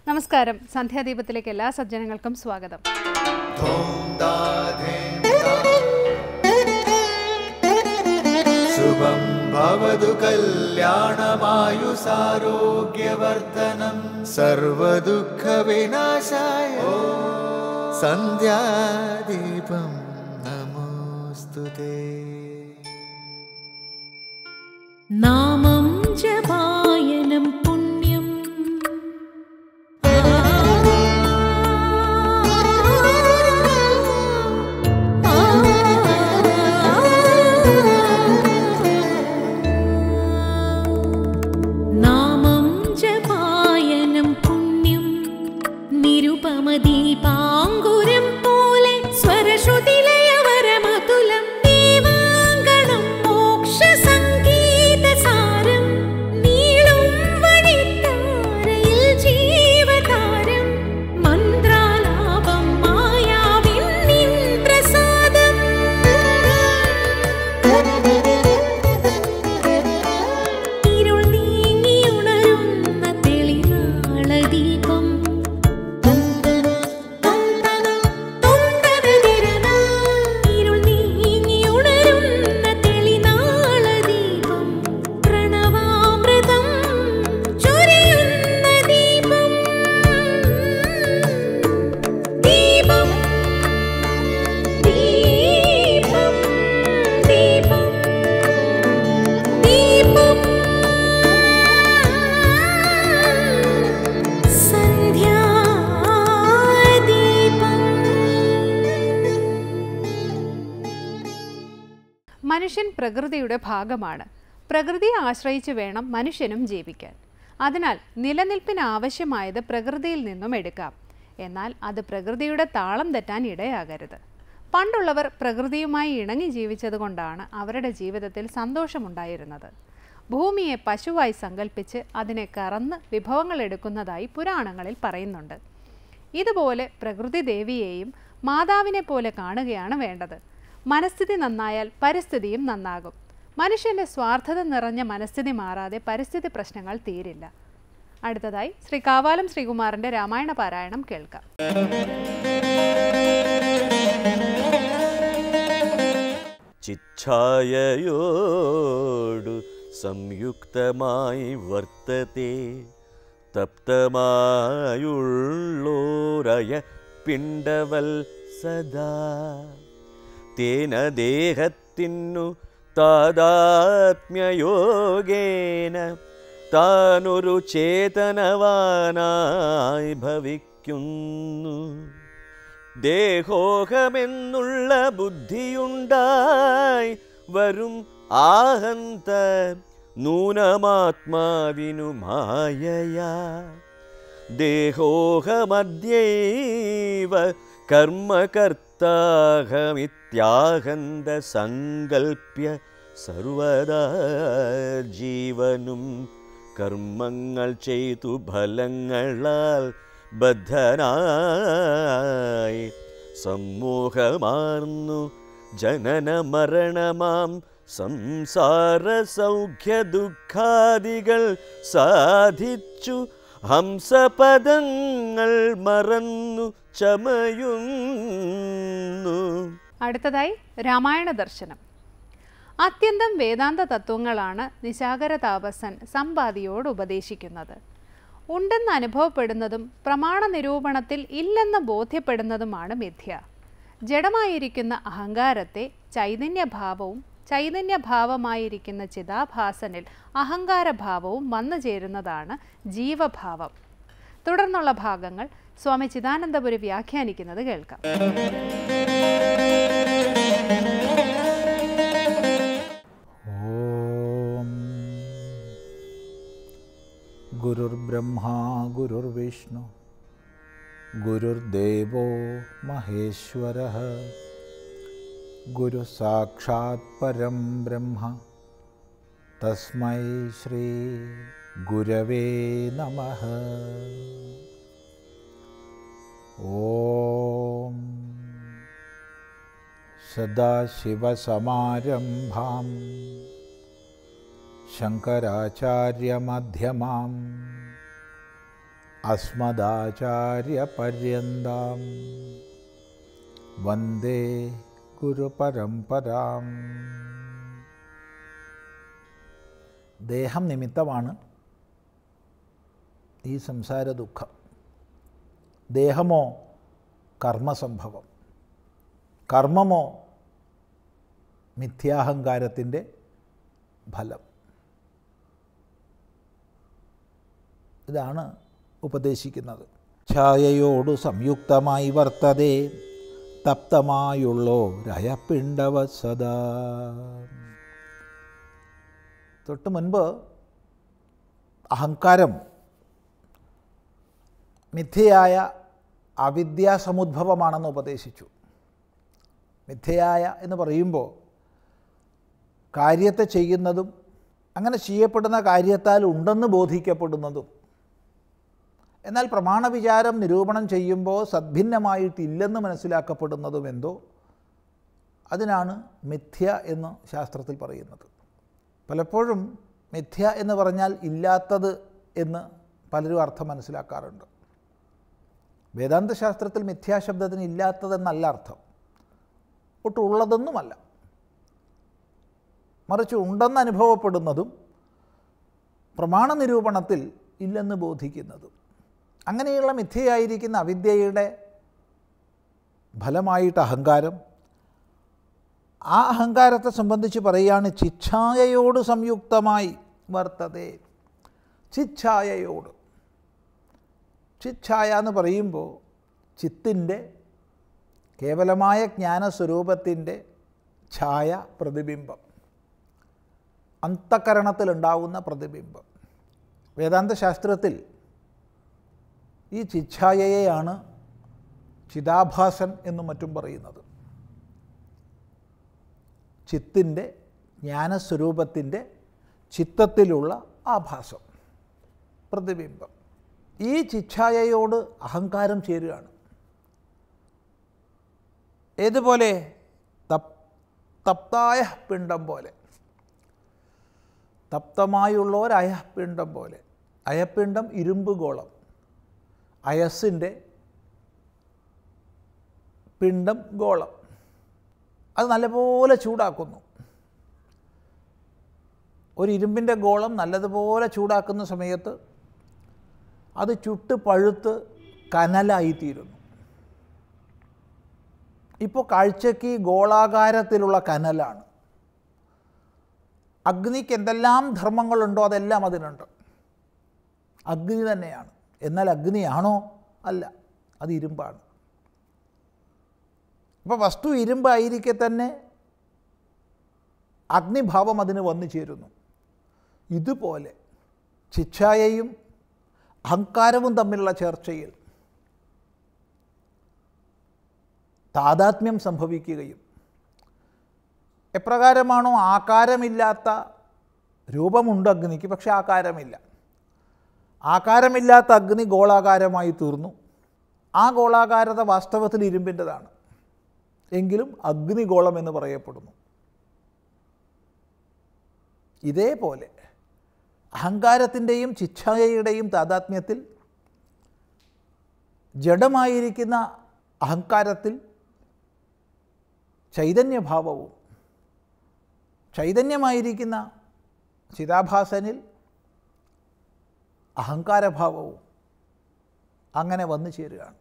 നമസ്കാരം. സന്ധ്യാദീപത്തിലേക്ക് എല്ലാ സജ്ജനങ്ങൾക്കും സ്വാഗതം. ശുഭം ഭവതു കല്യാണമായുസാരോഗ്യവർദ്ധനം സർവദുഃഖ വിനാശായ സന്ധ്യാദീപം നമോസ്തുതേ. നാമം ജപായനം പുണ്യം നാമം ജപായനം പുണ്യം നിരുപമദീപാങ്കുരം പോലെ സ്വരശ്രുതിലയവരമതുലം ദീവാങ്കണം മോക്ഷ സംഗീതസാരം നീളും വഴിത്താരയിൽ ജീവതാരം മന്ത്രാലാപം മായാവിൻ നിൻ പ്രസാദം ഇരുൾ നീങ്ങിയുണരുന്ന തെളിനാളദീപം ഇരുൾ നീങ്ങിയുണരുന്ന തെളിനാളദീപം പ്രണവാമൃതം ചൊരിയുന്ന ദീപം ദീപം ദീപം ദീപം ദീപം സന്ധ്യാദീപം. മനുഷ്യൻ പ്രകൃതിയുടെ ഭാഗമാണ്. പ്രകൃതിയെ ആശ്രയിച്ച് വേണം മനുഷ്യനും ജീവിക്കാൻ. അതിനാൽ നിലനിൽപ്പിന് ആവശ്യമായത് പ്രകൃതിയിൽ നിന്നും എടുക്കാം. എന്നാൽ അത് പ്രകൃതിയുടെ താളം തെറ്റാൻ ഇടയാകരുത്. പണ്ടുള്ളവർ പ്രകൃതിയുമായി ഇണങ്ങി ജീവിച്ചതുകൊണ്ടാണ് അവരുടെ ജീവിതത്തിൽ സന്തോഷമുണ്ടായിരുന്നത്. ഭൂമിയെ പശുവായി സങ്കല്പിച്ച് അതിനെ കറന്ന് വിഭവങ്ങൾ എടുക്കുന്നതായി പുരാണങ്ങളിൽ പറയുന്നുണ്ട്. ഇതുപോലെ പ്രകൃതി ദേവിയെയും മാതാവിനെ പോലെ കാണുകയാണ് വേണ്ടത്. മനസ്ഥിതി നന്നായാൽ പരിസ്ഥിതിയും നന്നാകും. മനുഷ്യൻ്റെ സ്വാർത്ഥത നിറഞ്ഞ മനസ്ഥിതി മാറാതെ പരിസ്ഥിതി പ്രശ്നങ്ങൾ തീരില്ല. അടുത്തതായി ശ്രീ കാവാലം ശ്രീകുമാറിൻ്റെ രാമായണ പാരായണം കേൾക്കാം. ചിച്ഛായയോടു സംയുക്തമായി വർത്തത്തെ തപ്തമായുള്ളോരയ പിണ്ടവൽ സദാ തേന ദേഹത്തിനു താദാത്മ്യയോഗേന താനൊരു ചേതനവാനായി ഭവിക്കുന്നു. ദേഹോഹമെന്നുള്ള ബുദ്ധിയുണ്ടായി വരും ആഹന്ത നൂനമാത്മാവിനു മായയാ ദേഹോഹമദ്യൈവ കർമ്മകർത്താഹമിത്യാഹന്ത സങ്കൽപ്യ സർവദാ ജീവനും കർമ്മങ്ങൾ ചെയ്തു ഫലങ്ങളാൽ ബദ്ധനായി സമ്മോഹമാർന്നു ജനന മരണമാം സംസാര സൗഖ്യ ദുഃഖാദികൾ സാധിച്ചു ഹംസപദങ്ങൾ മറന്നു ചമയുന്നു. അടുത്തതായി രാമായണ ദർശനം. അത്യന്തം വേദാന്ത തത്വങ്ങളാണ് നിശാകര താപസൻ സമ്പാദിയോട് ഉപദേശിക്കുന്നത്. ഉണ്ടെന്ന് അനുഭവപ്പെടുന്നതും പ്രമാണ നിരൂപണത്തിൽ ഇല്ലെന്ന് ബോധ്യപ്പെടുന്നതുമാണ് മിഥ്യ. ജഡമായിരിക്കുന്ന അഹങ്കാരത്തെ ചൈതന്യഭാവവും ചൈതന്യഭാവമായിരിക്കുന്ന ചിതാഭാസനിൽ അഹങ്കാരഭാവവും വന്നു ചേരുന്നതാണ് ജീവഭാവം. തുടർന്നുള്ള ഭാഗങ്ങൾ സ്വാമി ചിദാനന്ദപുരി വ്യാഖ്യാനിക്കുന്നത് കേൾക്കാം. ഓം ഗുരുർബ്രഹ്മാ ഗുരുർവിഷ്ണു ഗുരുർദേവോ മഹേശ്വരഃ ഗുരു സാക്ഷാത് പരം ബ്രഹ്മ തസ്മൈ ശ്രീ ഗുരവേ നമഃ. ഓം സദാശിവസമാരംഭാം ശങ്കരാചാര്യമധ്യമാം അസ്മദാചാര്യപര്യന്താം വന്ദേ ഗുരുപരമ്പരാം. ദേഹം നിമിത്തമാണ് ഈ സംസാര ദുഃഖം. ദേഹമോ കർമ്മസംഭവം, കർമ്മമോ മിഥ്യാഹങ്കാരത്തിൻ്റെ ഫലം. ഇതാണ് ഉപദേശിക്കുന്നത്. ഛായയോടു സംയുക്തമായി വർത്തതേ തപ്തമായുള്ളോരയപിണ്ഡവ സദാ. തൊട്ട് മുൻപ് അഹങ്കാരം മിഥ്യയായ അവിദ്യാസമുദ്ഭവമാണെന്ന് ഉപദേശിച്ചു. മിഥ്യയായ എന്ന് പറയുമ്പോൾ കാര്യത്തെ ചെയ്യുന്നതും അങ്ങനെ ചെയ്യപ്പെടുന്ന കാര്യത്താൽ ഉണ്ടെന്ന് ബോധിക്കപ്പെടുന്നതും, എന്നാൽ പ്രമാണവിചാരം നിരൂപണം ചെയ്യുമ്പോൾ സദ്ഭിന്നമായിട്ടില്ലെന്ന് മനസ്സിലാക്കപ്പെടുന്നതും എന്തോ, അതിനാണ് മിഥ്യ എന്ന് ശാസ്ത്രത്തിൽ പറയുന്നത്. പലപ്പോഴും മിഥ്യ എന്ന് പറഞ്ഞാൽ ഇല്ലാത്തത് എന്ന് പലരും അർത്ഥം മനസ്സിലാക്കാറുണ്ട്. വേദാന്തശാസ്ത്രത്തിൽ മിഥ്യാശബ്ദത്തിന് ഇല്ലാത്തതെന്നല്ല അർത്ഥം, ഒട്ടുള്ളതെന്നുമല്ല. മറിച്ച് ഉണ്ടെന്ന് അനുഭവപ്പെടുന്നതും പ്രമാണ നിരൂപണത്തിൽ ഇല്ലെന്ന് ബോധിക്കുന്നതും. അങ്ങനെയുള്ള മിഥ്യയായിരിക്കുന്ന അവിദ്യയുടെ ഫലമായിട്ട് അഹങ്കാരം. ആ അഹങ്കാരത്തെ സംബന്ധിച്ച് പറയുകയാണ് ചിച്ഛായയോട് സംയുക്തമായി വർത്തതേ. ചിച്ഛായയോട്, ചിച്ഛായ എന്ന് പറയുമ്പോൾ ചിത്തിൻ്റെ കേവലമായ ജ്ഞാനസ്വരൂപത്തിൻ്റെ ഛായ, പ്രതിബിംബം, അന്തഃകരണത്തിലുണ്ടാവുന്ന പ്രതിബിംബം. വേദാന്തശാസ്ത്രത്തിൽ ഈ ചിച്ഛായയെയാണ് ചിദാഭാസൻ എന്നും മറ്റും പറയുന്നത്. ചിത്തിൻ്റെ ജ്ഞാനസ്വരൂപത്തിൻ്റെ ചിത്തത്തിലുള്ള ആഭാസം, പ്രതിബിംബം. ഈ ചിച്ഛായയോട് അഹങ്കാരം ചേരുകയാണ്. ഏതുപോലെ? തപ്തായ പിണ്ഡം പോലെ, തപ്തമായുള്ളൊരയപിണ്ഡം പോലെ. അയപിണ്ഡം ഇരുമ്പ് ഗോളം, അയസ്സിൻ്റെ പിണ്ഡം ഗോളം. അത് നല്ലപോലെ ചൂടാക്കുന്നു. ഒരു ഇരുമ്പിൻ്റെ ഗോളം നല്ലതുപോലെ ചൂടാക്കുന്ന സമയത്ത് അത് ചുട്ട് പഴുത്ത് കനലായിത്തീരുന്നു. ഇപ്പോൾ കാഴ്ചയ്ക്ക് ഗോളാകാരത്തിലുള്ള കനലാണ്. അഗ്നിക്ക് എന്തെല്ലാം ധർമ്മങ്ങളുണ്ടോ അതെല്ലാം അതിനുണ്ട്. അഗ്നി തന്നെയാണ്. എന്നാൽ അഗ്നിയാണോ? അല്ല, അത് ഇരുമ്പാണ്. അപ്പോൾ വസ്തു ഇരുമ്പായിരിക്കെ തന്നെ അഗ്നിഭാവം അതിന് വന്നു ചേരുന്നു. ഇതുപോലെ ചിച്ഛായയും അഹങ്കാരവും തമ്മിലുള്ള ചർച്ചയിൽ താദാത്മ്യം സംഭവിക്കുകയും, എപ്രകാരമാണോ ആകാരമില്ലാത്ത രൂപമുണ്ട് അഗ്നിക്ക്, പക്ഷെ ആകാരമില്ല. ആകാരമില്ലാത്ത അഗ്നി ഗോളാകാരമായി തീർന്നു. ആ ഗോളാകാരത വാസ്തവത്തിൽ ഇരുമ്പിൻ്റെതാണ്, എങ്കിലും അഗ്നിഗോളം എന്ന് പറയപ്പെടുന്നു. ഇതേപോലെ അഹങ്കാരത്തിൻ്റെയും ചിച്ഛായയുടെയും താദാത്മ്യത്തിൽ ജഡമായിരിക്കുന്ന അഹങ്കാരത്തിൽ ചൈതന്യഭാവവും, ചൈതന്യമായിരിക്കുന്ന ചിദാഭാസനിൽ അഹങ്കാരഭാവവും അങ്ങനെ വന്നു ചേരുകയാണ്.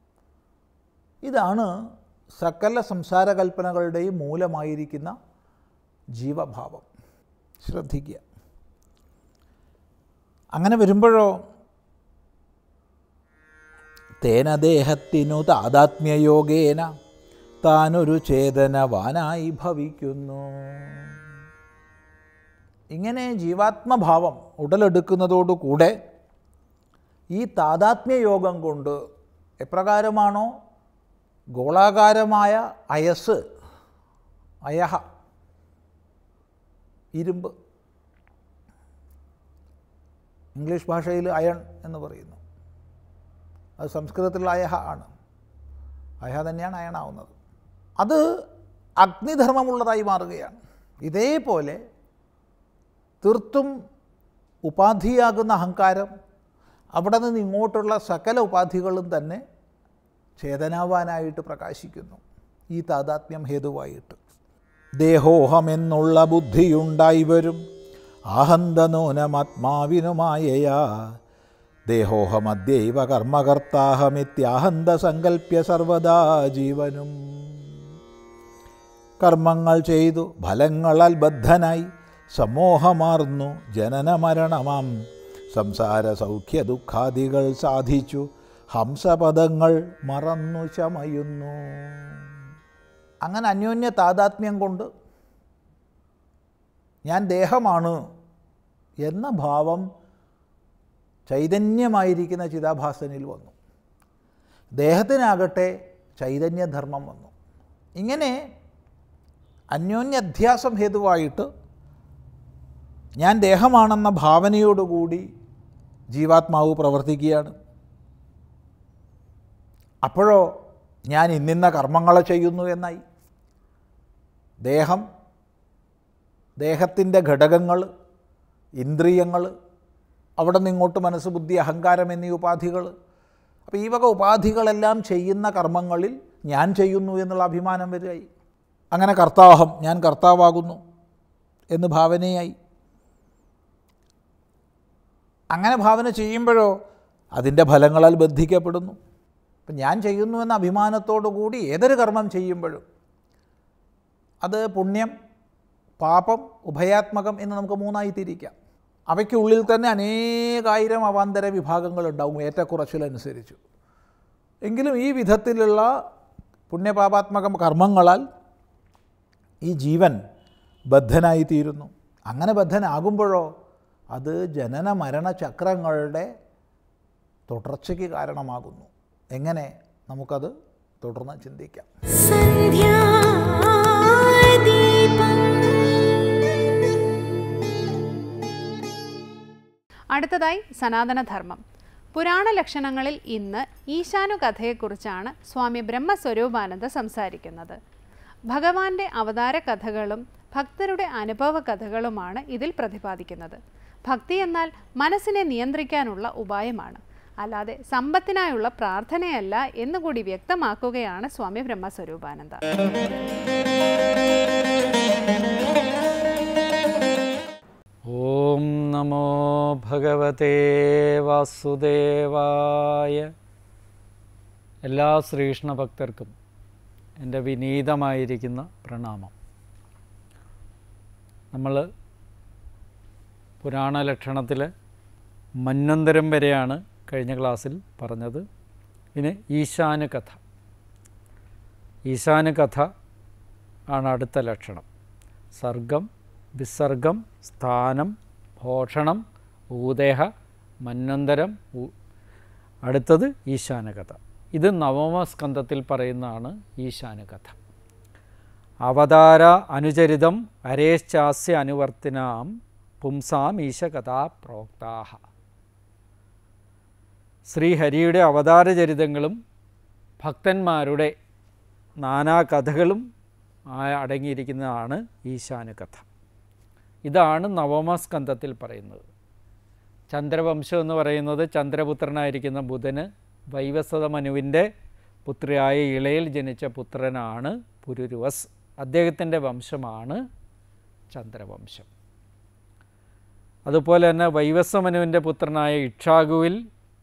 ഇതാണ് സകല സംസാരകൽപ്പനകളുടെയും മൂലമായിരിക്കുന്ന ജീവഭാവം. ശ്രദ്ധിക്കുക. അങ്ങനെ വരുമ്പോഴോ തേന ദേഹത്തിനു താദാത്മ്യയോഗേന താനൊരു ചേതനവാനായി ഭവിക്കുന്നു. ഇങ്ങനെ ജീവാത്മഭാവം ഉടലെടുക്കുന്നതോടുകൂടെ ഈ താദാത്മ്യയോഗം കൊണ്ട് എപ്രകാരമാണോ ഗോളാകാരമായ അയസ്, അയഹ, ഇരുമ്പ്, ഇംഗ്ലീഷ് ഭാഷയിൽ അയൺ എന്ന് പറയുന്നു, അത് സംസ്കൃതത്തിലുള്ള അയഹ ആണ്. അയഹ തന്നെയാണ് അയണാവുന്നത്. അത് അഗ്നിധർമ്മമുള്ളതായി മാറുകയാണ്. ഇതേപോലെ തീർത്തും ഉപാധിയാകുന്ന അഹങ്കാരം അവിടെ നിന്ന് ഇങ്ങോട്ടുള്ള സകല ഉപാധികളും തന്നെ ചേതനാവാനായിട്ട് പ്രകാശിക്കുന്നു ഈ താതാത്മ്യം ഹേതുവായിട്ട്. ദേഹോഹമെന്നുള്ള ബുദ്ധിയുണ്ടായി വരും ആഹന്തനൂനമാത്മാവിനുമായയാ ദേഹോഹമദ്യൈവ കർമ്മകർത്താഹമിത്യാഹന്ത സങ്കല്പ്യ സർവദാ ജീവനും. കർമ്മങ്ങൾ ചെയ്തു ഫലങ്ങളാൽ ബദ്ധനായി സമോഹമാർന്നു ജനനമരണമാം സംസാര സൗഖ്യ ദുഃഖാദികൾ സാധിച്ചു ഹംസപദങ്ങൾ മറന്നു ചമയുന്നു. അങ്ങനെ അന്യോന്യ താതാത്മ്യം കൊണ്ട് ഞാൻ ദേഹമാണ് എന്ന ഭാവം ചൈതന്യമായിരിക്കുന്ന ചിതാഭാസനിൽ വന്നു. ദേഹത്തിനാകട്ടെ ചൈതന്യധർമ്മം വന്നു. ഇങ്ങനെ അന്യോന്യധ്യാസം ഹേതുവായിട്ട് ഞാൻ ദേഹമാണെന്ന ഭാവനയോടുകൂടി ജീവാത്മാവ് പ്രവർത്തിക്കുകയാണ്. അപ്പോഴോ ഞാൻ ഇന്നിന്ന കർമ്മങ്ങളെ ചെയ്യുന്നു എന്നായി. ദേഹം, ദേഹത്തിൻ്റെ ഘടകങ്ങൾ, ഇന്ദ്രിയങ്ങൾ, അവിടെ നിന്നിങ്ങോട്ട് മനസ്സ്, ബുദ്ധി, അഹങ്കാരം എന്നീ ഉപാധികൾ. അപ്പോൾ ഈ വക ഉപാധികളെല്ലാം ചെയ്യുന്ന കർമ്മങ്ങളിൽ ഞാൻ ചെയ്യുന്നു എന്നുള്ള അഭിമാനം വരികയായി. അങ്ങനെ കർത്താഹം, ഞാൻ കർത്താവാകുന്നു എന്ന് ഭാവനയായി. അങ്ങനെ ഭാവന ചെയ്യുമ്പോഴോ അതിൻ്റെ ഫലങ്ങളാൽ ബന്ധിക്കപ്പെടുന്നു. അപ്പം ഞാൻ ചെയ്യുന്നു എന്ന അഭിമാനത്തോടു കൂടി ഏതൊരു കർമ്മം ചെയ്യുമ്പോഴും അത് പുണ്യം, പാപം, ഉഭയാത്മകം എന്ന് നമുക്ക് മൂന്നായി തിരിക്കാം. അവയ്ക്കുള്ളിൽ തന്നെ അനേകായിരം അവാന്തര വിഭാഗങ്ങളുണ്ടാവും ഏറ്റക്കുറച്ചിലനുസരിച്ച്. എങ്കിലും ഈ വിധത്തിലുള്ള പുണ്യപാപാത്മക കർമ്മങ്ങളാൽ ഈ ജീവൻ ബദ്ധനായിത്തീരുന്നു. അങ്ങനെ ബദ്ധനാകുമ്പോഴോ അത് ജനന മരണ ചക്രങ്ങളുടെ തുടർച്ചയ്ക്ക് കാരണമാകുന്നു. എങ്ങനെ? നമുക്കത് തുടർന്ന് ചിന്തിക്കാം. അടുത്തതായി സനാതനധർമ്മം. പുരാണ ലക്ഷണങ്ങളിൽ ഇന്ന് ഈശാനു കഥയെക്കുറിച്ചാണ് സ്വാമി ബ്രഹ്മസ്വരൂപാനന്ദ സംസാരിക്കുന്നത്. ഭഗവാന്റെ അവതാര കഥകളും ഭക്തരുടെ അനുഭവ കഥകളുമാണ് ഇതിൽ പ്രതിപാദിക്കുന്നത്. ഭക്തി എന്നാൽ മനസ്സിനെ നിയന്ത്രിക്കാനുള്ള ഉപായമാണ്, അല്ലാതെ സമ്പത്തിനായുള്ള പ്രാർത്ഥനയല്ല എന്നുകൂടി വ്യക്തമാക്കുകയാണ് സ്വാമി ബ്രഹ്മസ്വരൂപാനന്ദ. ഓം നമോ ഭഗവതേ വാസുദേവായ. എല്ലാ ശ്രീകൃഷ്ണ ഭക്തർക്കും എൻ്റെ വിനീതമായിരിക്കുന്ന പ്രണാമം. നമ്മൾ പുരാണ ലക്ഷണത്തിലെ മന്വന്തരം വരെയാണ് കഴിഞ്ഞ ക്ലാസ്സിൽ പറഞ്ഞത്. പിന്നെ ഈശാന കഥ. ഈശാന കഥ ആണ് അടുത്ത ലക്ഷണം. സർഗം, വിസർഗം, സ്ഥാനം, ഭോഷണം, ഊദേഹ, മന്വന്തരം. അടുത്തത് ഈശാന കഥ. ഇത് നവമ സ്കന്ധത്തിൽ പറയുന്നതാണ് ഈശാന കഥ. അവതാര അനുചരിതം അരേശ്ചാസ്യ അനുവർത്തിനാം പുംസാം ഈശകഥാ പ്രോക്താഹ. ശ്രീഹരിയുടെ അവതാരചരിതങ്ങളും ഭക്തന്മാരുടെ നാനാ കഥകളും അടങ്ങിയിരിക്കുന്നതാണ് ഈശാന കഥ. ഇതാണ് നവമസ്കന്ധത്തിൽ പറയുന്നത്. ചന്ദ്രവംശം എന്ന് പറയുന്നത് ചന്ദ്രപുത്രനായിരിക്കുന്ന ബുധന് വൈവസ്വത മനുവിൻ്റെ പുത്രിയായ ഇളയിൽ ജനിച്ച പുത്രനാണ് പുരുരുവസ്. അദ്ദേഹത്തിൻ്റെ വംശമാണ് ചന്ദ്രവംശം. അതുപോലെ തന്നെ വൈവസ്വമനുവിൻ്റെ പുത്രനായ ഇക്ഷാകുവിൽ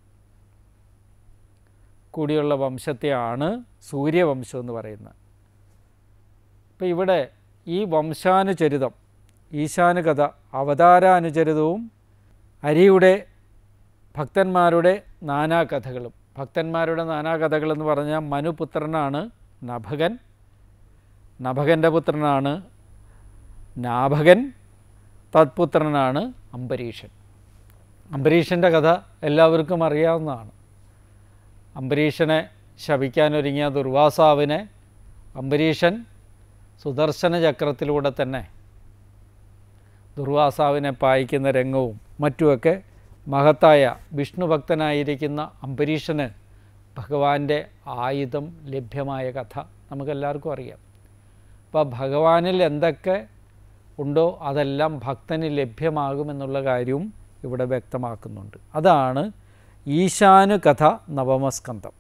കൂടിയുള്ള വംശത്തെയാണ് സൂര്യവംശം എന്ന് പറയുന്നത്. അപ്പോൾ ഇവിടെ ഈ വംശാനുചരിതം, ഈശാന കഥ, അവതാരാനുചരിതവും ഹരിയുടെ ഭക്തന്മാരുടെ നാനാകഥകളും. ഭക്തന്മാരുടെ നാനാകഥകളെന്ന് പറഞ്ഞാൽ മനുപുത്രനാണ് നഭകൻ, നഭകൻ്റെ പുത്രനാണ് നാഭകൻ, തത്പുത്രനാണ് അംബരീഷൻ. അംബരീഷൻ്റെ കഥ എല്ലാവർക്കും അറിയാവുന്നതാണ്. അംബരീഷനെ ശപിക്കാനൊരുങ്ങിയ ദുർവാസാവിനെ അംബരീഷൻ സുദർശന ചക്രത്തിലൂടെ തന്നെ ദുർവാസാവിനെ പായിക്കുന്ന രംഗവും മറ്റുമൊക്കെ മഹത്തായ വിഷ്ണുഭക്തനായിരിക്കുന്ന അംബരീഷന് ഭഗവാന്റെ ആയുധം ലഭ്യമായ കഥ നമുക്കെല്ലാവർക്കും അറിയാം. അപ്പോൾ ഭഗവാനിൽ എന്തൊക്കെ ഉണ്ടോ അതെല്ലാം ഭക്തന് ലഭ്യമാകുമെന്നുള്ള കാര്യവും ഇവിടെ വ്യക്തമാക്കുന്നുണ്ട്. അതാണ് ഈശാനുകഥ നവമസ്കന്ധം.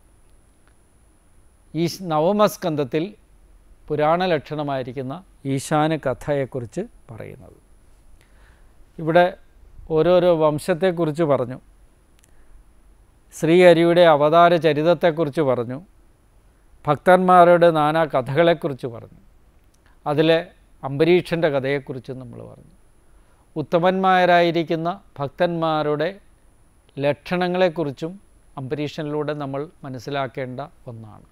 ഈ നവമസ്കന്ധത്തിൽ പുരാണ ലക്ഷണമായിരിക്കുന്ന ഈശാനുകഥയെക്കുറിച്ച് പറയുന്നത്. ഇവിടെ ഓരോരോ വംശത്തെക്കുറിച്ച് പറഞ്ഞു, ശ്രീഹരിയുടെ അവതാര ചരിതത്തെക്കുറിച്ച് പറഞ്ഞു, ഭക്തന്മാരുടെ നാനാ കഥകളെക്കുറിച്ച് പറഞ്ഞു, അതിലെ അംബരീഷൻ്റെ കഥയെക്കുറിച്ച് നമ്മൾ പറഞ്ഞു. ഉത്തമന്മാരായിരിക്കുന്ന ഭക്തന്മാരുടെ ലക്ഷണങ്ങളെക്കുറിച്ചും അംബരീഷനിലൂടെ നമ്മൾ മനസ്സിലാക്കേണ്ട ഒന്നാണ്.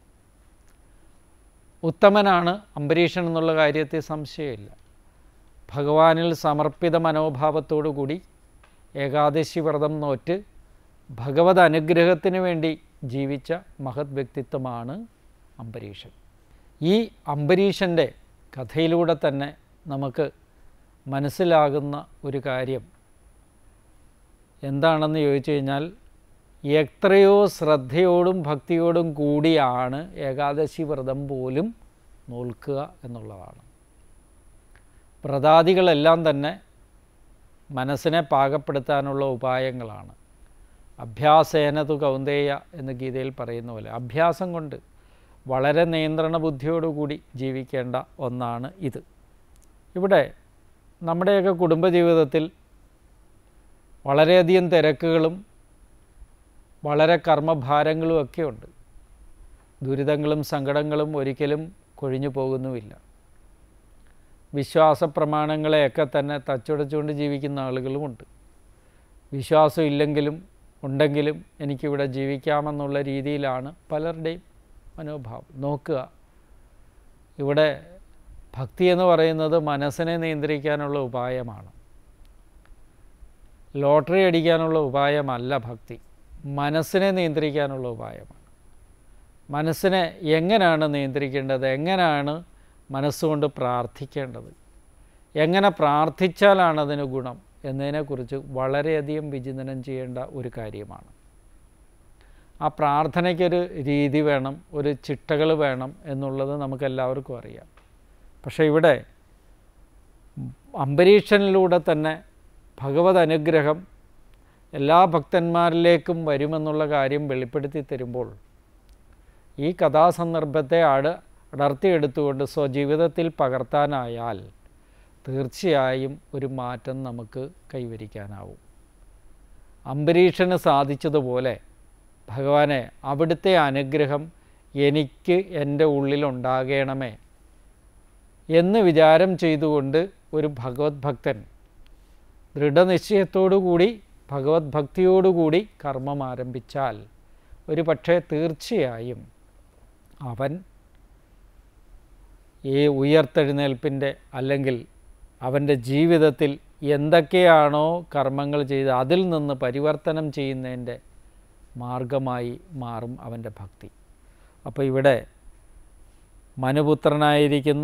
ഉത്തമനാണ് അംബരീഷൻ എന്നുള്ള കാര്യത്തിൽ സംശയമില്ല. ഭഗവാനിൽ സമർപ്പിത മനോഭാവത്തോടു കൂടി ഏകാദശി വ്രതം നോറ്റ് ഭഗവത് അനുഗ്രഹത്തിന് വേണ്ടി ജീവിച്ച മഹത് വ്യക്തിത്വമാണ് അംബരീഷൻ. ഈ അംബരീഷൻ്റെ കഥയിലൂടെ തന്നെ നമുക്ക് മനസ്സിലാകുന്ന ഒരു കാര്യം എന്താണെന്ന് ചോദിച്ചു കഴിഞ്ഞാൽ, എത്രയോ ശ്രദ്ധയോടും ഭക്തിയോടും കൂടിയാണ് ഏകാദശി വ്രതം പോലും നോൽക്കുക എന്നുള്ളതാണ്. വ്രതാദികളെല്ലാം തന്നെ മനസ്സിനെ പാകപ്പെടുത്താനുള്ള ഉപായങ്ങളാണ്. അഭ്യാസേനതു കൗന്ദേയ എന്ന് ഗീതയിൽ പറയുന്ന പോലെ അഭ്യാസം കൊണ്ട് വളരെ നിയന്ത്രണ ബുദ്ധിയോടുകൂടി ജീവിക്കേണ്ട ഒന്നാണ് ഇത്. ഇവിടെ നമ്മുടെയൊക്കെ കുടുംബജീവിതത്തിൽ വളരെയധികം തിരക്കുകളും വളരെ കർമ്മഭാരങ്ങളും ഒക്കെ ഉണ്ട്. ദുരിതങ്ങളും സങ്കടങ്ങളും ഒരിക്കലും കൊഴിഞ്ഞു പോകുന്നുമില്ല. വിശ്വാസ പ്രമാണങ്ങളെയൊക്കെ തന്നെ തച്ചുടച്ചുകൊണ്ട് ജീവിക്കുന്ന ആളുകളുമുണ്ട്. വിശ്വാസം ഇല്ലെങ്കിലും ഉണ്ടെങ്കിലും എനിക്കിവിടെ ജീവിക്കാമെന്നുള്ള രീതിയിലാണ് പലരുടെയും മനോഭാവം. നോക്കുക, ഇവിടെ ഭക്തി എന്ന് പറയുന്നത് മനസ്സിനെ നിയന്ത്രിക്കാനുള്ള ഉപായമാണ്. ലോട്ടറി അടിക്കാനുള്ള ഉപായമല്ല ഭക്തി, മനസ്സിനെ നിയന്ത്രിക്കാനുള്ള ഉപായമാണ്. മനസ്സിനെ എങ്ങനെയാണ് നിയന്ത്രിക്കേണ്ടത്, എങ്ങനെയാണ് മനസ്സുകൊണ്ട് പ്രാർത്ഥിക്കേണ്ടത്, എങ്ങനെ പ്രാർത്ഥിച്ചാലാണ് അതിന് ഗുണം എന്നതിനെക്കുറിച്ച് വളരെയധികം വിചിന്തനം ചെയ്യേണ്ട ഒരു കാര്യമാണ്. ആ പ്രാർത്ഥനയ്ക്കൊരു രീതി വേണം, ഒരു ചിട്ടകൾ വേണം എന്നുള്ളത് നമുക്കെല്ലാവർക്കും അറിയാം. പക്ഷേ ഇവിടെ അംബരീഷനിലൂടെ തന്നെ ഭഗവത് അനുഗ്രഹം എല്ലാ ഭക്തന്മാരിലേക്കും വരുമെന്നുള്ള കാര്യം വെളിപ്പെടുത്തി തരുമ്പോൾ ഈ കഥാസന്ദർഭത്തെ അടർത്തിയെടുത്തുകൊണ്ട് സ്വജീവിതത്തിൽ പകർത്താനായാൽ തീർച്ചയായും ഒരു മാറ്റം നമുക്ക് കൈവരിക്കാനാവും. അംബരീഷന് സാധിച്ചതുപോലെ ഭഗവാനെ അവിടുത്തെ അനുഗ്രഹം എനിക്ക് എൻ്റെ ഉള്ളിലുണ്ടാകണമേ എന്ന് വിചാരം ചെയ്തുകൊണ്ട് ഒരു ഭഗവത് ഭക്തൻ ദൃഢനിശ്ചയത്തോടുകൂടി ഭഗവത് ഭക്തിയോടുകൂടി കർമ്മം ആരംഭിച്ചാൽ ഒരു പക്ഷേ തീർച്ചയായും അവൻ ഈ ഉയർത്തെഴുന്നേൽപ്പിൻ്റെ അല്ലെങ്കിൽ അവൻ്റെ ജീവിതത്തിൽ എന്തൊക്കെയാണോ കർമ്മങ്ങൾ ചെയ്ത് അതിൽ നിന്ന് പരിവർത്തനം ചെയ്യുന്നതിൻ്റെ മാർഗമായി മാറും അവൻ്റെ ഭക്തി. അപ്പോൾ ഇവിടെ മനുപുത്രനായിരിക്കുന്ന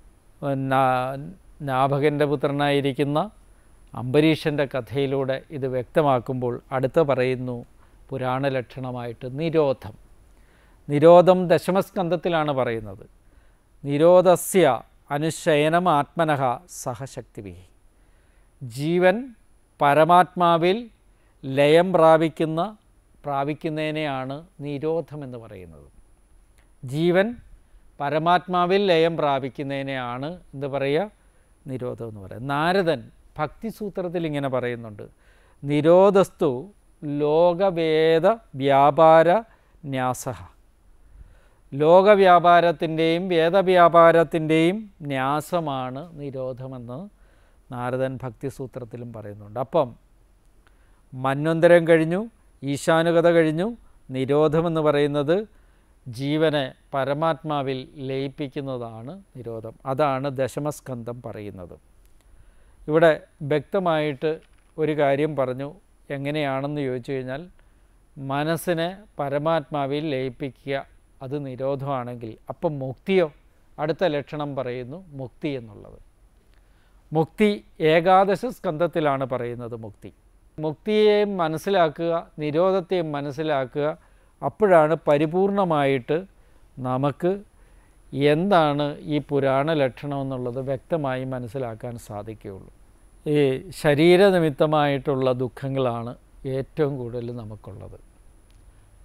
നാഭകൻ്റെ പുത്രനായിരിക്കുന്ന അംബരീഷൻ്റെ കഥയിലൂടെ ഇത് വ്യക്തമാക്കുമ്പോൾ അടുത്ത് പറയുന്നു പുരാണ ലക്ഷണമായിട്ട് നിരോധം. നിരോധം ദശമസ്കന്ധത്തിലാണ് പറയുന്നത്. നിരോധസ്യ അനുശയനം ആത്മനഃ സഹശക്തിഭിः. ജീവൻ പരമാത്മാവിൽ ലയം പ്രാപിക്കുന്നതിനെയാണ് നിരോധമെന്ന് പറയുന്നത്. ജീവൻ പരമാത്മാവിൽ ലയം പ്രാപിക്കുന്നതിനെയാണ് എന്ത് പറയുക, നിരോധം എന്ന് പറയുക. നാരദൻ ഭക്തിസൂത്രത്തിൽ ഇങ്ങനെ പറയുന്നുണ്ട്, നിരോധസ്തു ലോകവേദ വ്യാപാര ന്യാസഃ. ലോകവ്യാപാരത്തിൻ്റെയും വേദവ്യാപാരത്തിൻ്റെയും ന്യാസമാണ് നിരോധമെന്ന് നാരദൻ ഭക്തിസൂത്രത്തിലും പറയുന്നുണ്ട്. അപ്പം മന്വന്തരം കഴിഞ്ഞു, ഈശാനുകഥ കഴിഞ്ഞു, നിരോധമെന്ന് പറയുന്നത് ജീവനെ പരമാത്മാവിൽ ലയിപ്പിക്കുന്നതാണ് നിരോധം. അതാണ് ദശമസ്കന്ധം പറയുന്നത്. ഇവിടെ വ്യക്തമായിട്ട് ഒരു കാര്യം പറഞ്ഞു. എങ്ങനെയാണെന്ന് ചോദിച്ചു കഴിഞ്ഞാൽ, മനസ്സിനെ പരമാത്മാവിൽ ലയിപ്പിക്കുക, അത് നിരോധമാണെങ്കിൽ അപ്പം മുക്തിയോ? അടുത്ത ലക്ഷണം പറയുന്നു മുക്തി എന്നുള്ളത്. മുക്തി ഏകാദശ സ്കന്ധത്തിലാണ് പറയുന്നത്. മുക്തിയെയും മനസ്സിലാക്കുക, നിരോധത്തെയും മനസ്സിലാക്കുക. അപ്പോഴാണ് പരിപൂർണമായിട്ട് നമുക്ക് എന്താണ് ഈ പുരാണ ലക്ഷണം എന്നുള്ളത് വ്യക്തമായി മനസ്സിലാക്കാൻ സാധിക്കുകയുള്ളൂ. ഈ ശരീരനിമിത്തമായിട്ടുള്ള ദുഃഖങ്ങളാണ് ഏറ്റവും കൂടുതൽ നമുക്കുള്ളത്.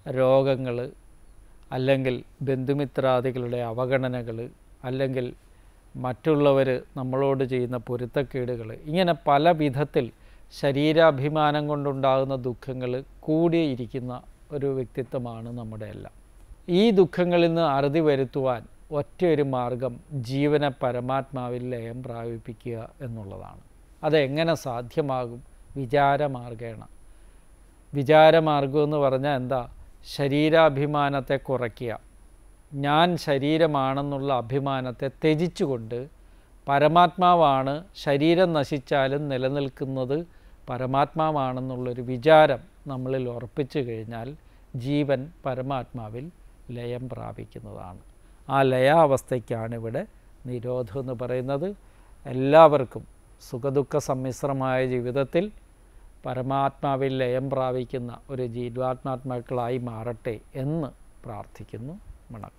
രോഗങ്ങൾ, അല്ലെങ്കിൽ ബന്ധുമിത്രാദികളുടെ അവഗണനകൾ, അല്ലെങ്കിൽ മറ്റുള്ളവർ നമ്മളോട് ചെയ്യുന്ന പൊരുത്തക്കേടുകൾ, ഇങ്ങനെ പല വിധത്തിൽ ശരീരാഭിമാനം കൊണ്ടുണ്ടാകുന്ന ദുഃഖങ്ങൾ കൂടിയിരിക്കുന്ന ഒരു വ്യക്തിത്വമാണ് നമ്മുടെ എല്ലാം. ഈ ദുഃഖങ്ങളിൽ നിന്ന് അറുതി വരുത്തുവാൻ ഒറ്റയൊരു മാർഗം ജീവനെ പരമാത്മാവിൽ ലയം പ്രാപിപ്പിക്കുക എന്നുള്ളതാണ്. അതെങ്ങനെ സാധ്യമാകും? വിചാരമാർഗേണ. വിചാരമാർഗം എന്ന് പറഞ്ഞാൽ എന്താ? ശരീരാഭിമാനത്തെ കുറയ്ക്കുക. ഞാൻ ശരീരമാണെന്നുള്ള അഭിമാനത്തെ ത്യജിച്ചുകൊണ്ട് പരമാത്മാവാണ്, ശരീരം നശിച്ചാലും നിലനിൽക്കുന്നത് പരമാത്മാവാണെന്നുള്ളൊരു വിചാരം നമ്മളിൽ ഉറപ്പിച്ചു കഴിഞ്ഞാൽ ജീവൻ പരമാത്മാവിൽ ലയം പ്രാപിക്കുന്നതാണ്. ആ ലയാവസ്ഥയ്ക്കാണ് ഇവിടെ നിരോധം എന്ന് പറയുന്നത്. എല്ലാവർക്കും സുഖദുഃഖ സമ്മിശ്രമായ ജീവിതത്തിൽ പരമാത്മാവിൽ ലയം പ്രാപിക്കുന്ന ഒരു ജീവാത്മാത്മാക്കളായി മാറട്ടെ എന്ന് പ്രാർത്ഥിക്കുന്നു. വണക്കം.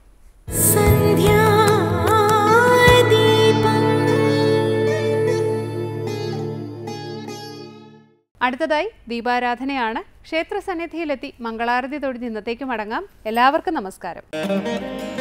അടുത്തതായി ദീപാരാധനയാണ്. ക്ഷേത്ര സന്നിധിയിലെത്തി മംഗളാരതി തൊഴുത് ഇന്നത്തേക്ക് മടങ്ങാം. എല്ലാവർക്കും നമസ്കാരം.